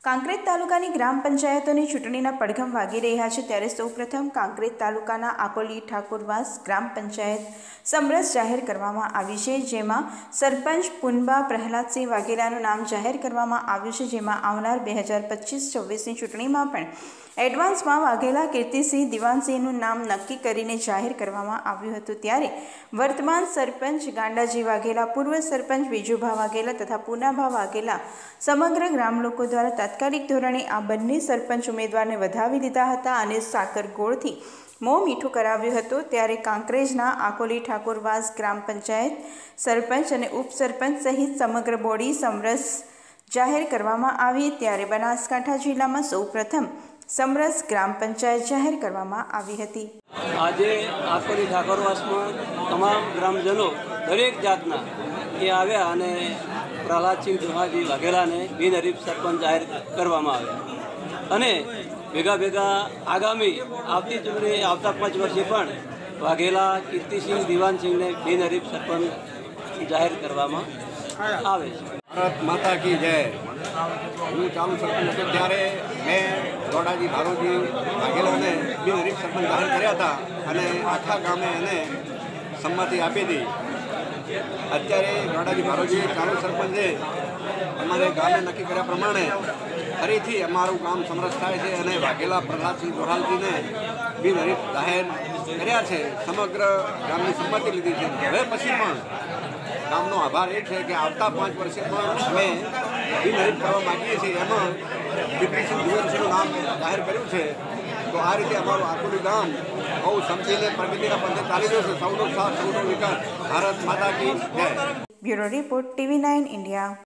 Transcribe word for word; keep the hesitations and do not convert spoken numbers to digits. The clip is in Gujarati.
કાંકરેજ તાલુકાની ગ્રામ પંચાયતોની ચૂંટણીના પડઘમ વાગી રહ્યા છે ત્યારે સૌપ્રથમ કાંકરેજ તાલુકાના આકોલી ઠાકોરવાસ ગ્રામ પંચાયત સમરસ જાહેર કરવામાં આવી છે, જેમાં સરપંચ પુનબા પ્રહલાદસિંહ વાઘેલાનું નામ જાહેર કરવામાં આવ્યું છે, જેમાં આવનાર બે હજાર પચીસ છવ્વીસની ચૂંટણીમાં પણ એડવાન્સમાં વાઘેલા કીર્તિસિંહ દિવાનસિંહનું નામ નક્કી કરીને જાહેર કરવામાં આવ્યું હતું। ત્યારે વર્તમાન સરપંચ ગાંડાજી વાઘેલા, પૂર્વ સરપંચ બીજુભા વાઘેલા તથા પૂનાભા વાઘેલા સમગ્ર ગ્રામ લોકો દ્વારા તાત્કાલિક ધોરણે આ બંને સરપંચ ઉમેદવારને વધાવી લીધા હતા અને સાકર ગોળથી મોં મીઠું કરાવ્યું હતું। ત્યારે કાંકરેજના આકોલી ઠાકોરવાસ ગ્રામ પંચાયત સરપંચ અને ઉપસરપંચ સહિત સમગ્ર બોડી સમરસ જાહેર કરવામાં આવી। ત્યારે બનાસકાંઠા જિલ્લામાં સૌપ્રથમ સમરસ ગ્રામ પંચાયત જાહેર કરવામાં આવી હતી। આજે આકોલી ઠાકોરવાસમાં તમામ ગ્રામજનો દરેક જાતના એ આવ્યા અને પ્રહલાદસિંહ દુહાજી વાઘેલાને બિનહરીફ સરપંચ જાહેર કરવામાં આવ્યા અને ભેગા ભેગા આગામી આવતી ચૂંટણી આવતા પાંચ વર્ષે પણ વાઘેલા કીર્તિસિંહ દિવાનસિંહને બિનહરીફ સરપંચ જાહેર કરવામાં આવે છે। ભારત માતા કી જય। હું ચાલુ સરપંચ હતો ત્યારે મેં ગોડાજી ભારોજી વાઘેલાને બિનહરીફ સરપંચ જાહેર કર્યા હતા અને આખા ગામે એને સંમતિ આપી હતી। અત્યારે ગોડાજી ભારોજી ચાલુ સરપંચે અમારે ગામે નક્કી કર્યા પ્રમાણે ફરીથી અમારું ગામ સમરસ થાય છે અને વાઘેલા પ્રહલાદસિંહ દોરાલજીને બિનહરીફ જાહેર કર્યા છે। સમગ્ર ગામની સંમતિ લીધી છે। હવે પછી પણ ગામનો આભાર એ છે કે આવતા પાંચ વર્ષે પણ અમે બિનહરીફ કરવા માગીએ છીએ। એમાં કીર્તિસિંહ દિવાનસિંહનું નામ જાહેર કર્યું છે। તો આ રીતે અમારું આકોલી ગામ બહુ સમજીને પ્રગતિના પંથે ચાલી રહ્યું છે। સૌનો સાથ, સૌનો વિકાસ। ભારત માતા કી જય। Bureau report TV nine India.